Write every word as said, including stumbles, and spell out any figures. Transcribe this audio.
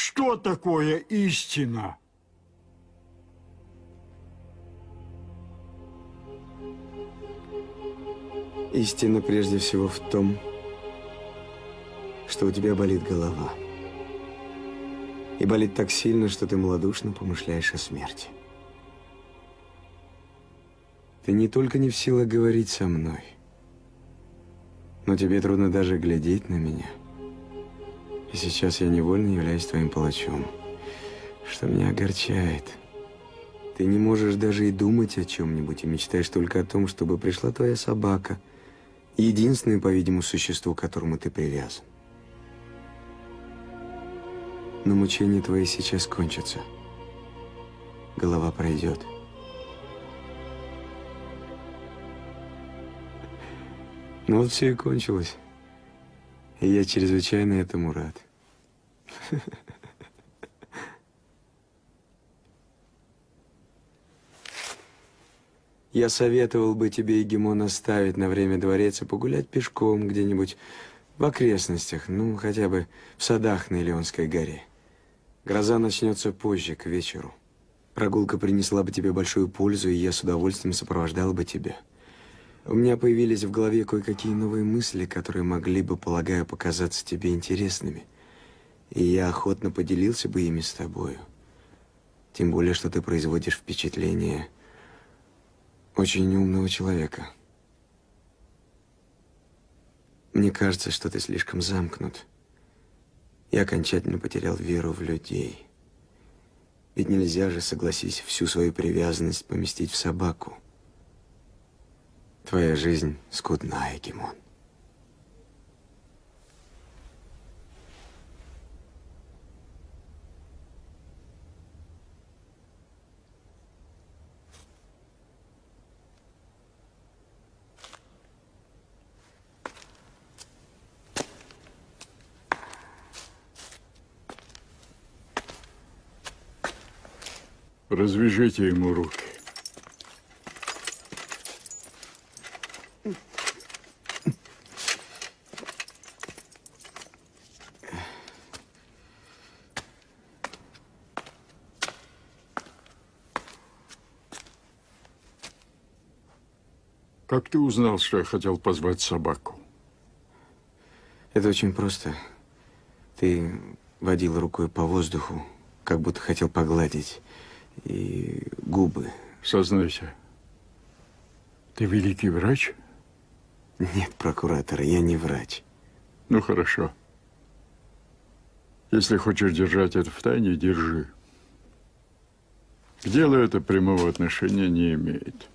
Что такое истина? Истина прежде всего в том, что у тебя болит голова. И болит так сильно, что ты малодушно помышляешь о смерти. Ты не только не в силах говорить со мной, но тебе трудно даже глядеть на меня. И сейчас я невольно являюсь твоим палачом, что меня огорчает. Ты не можешь даже и думать о чем-нибудь, и мечтаешь только о том, чтобы пришла твоя собака, единственное, по-видимому, существо, к которому ты привязан. Но мучения твои сейчас кончатся. Голова пройдет. Ну вот все и кончилось. И я чрезвычайно этому рад. Я советовал бы тебе, Егемон, оставить на время дворец и погулять пешком где-нибудь в окрестностях, ну, хотя бы в садах на Илионской горе. Гроза начнется позже, к вечеру. Прогулка принесла бы тебе большую пользу, и я с удовольствием сопровождал бы тебя. У меня появились в голове кое-какие новые мысли, которые могли бы, полагаю, показаться тебе интересными. И я охотно поделился бы ими с тобою. Тем более, что ты производишь впечатление очень умного человека. Мне кажется, что ты слишком замкнут. Я окончательно потерял веру в людей. Ведь нельзя же, согласись, всю свою привязанность поместить в собаку. Твоя жизнь скудна, Егемон. Развяжите ему руки. Как ты узнал, что я хотел позвать собаку? Это очень просто. Ты водил рукой по воздуху, как будто хотел погладить, и губы. Сознайся, ты великий врач? Нет, прокуратор, я не врач. Ну, хорошо. Если хочешь держать это в тайне, держи. К делу это прямого отношения не имеет.